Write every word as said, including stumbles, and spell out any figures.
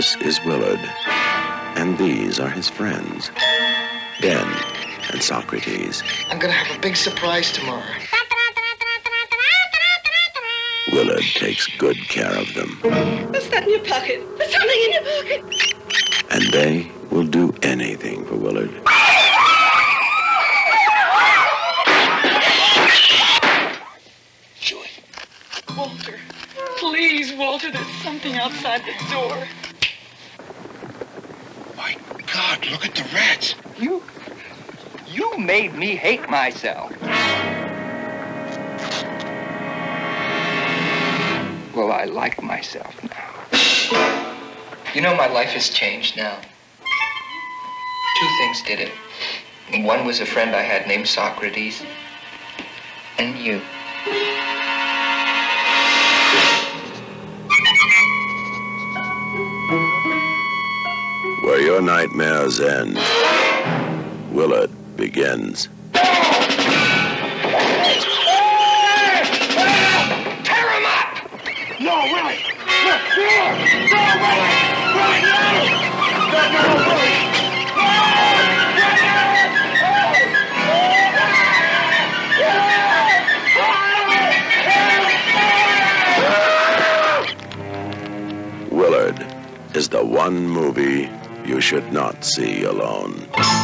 This is Willard, and these are his friends, Ben and Socrates. I'm gonna have a big surprise tomorrow. Willard takes good care of them. What's that in your pocket? There's something in your pocket. And they will do anything for Willard. Julie. Walter, please, Walter, there's something outside the door. My God, look at the rats. You, you made me hate myself. Well, I like myself now. You know, my life has changed now. Two things did it. One was a friend I had named Socrates, and you. Where your nightmares end, Willard begins. No, Willie! No, no, no, Willie! Willie, no! No, no, Willie! Willard is the one movie you should not see alone.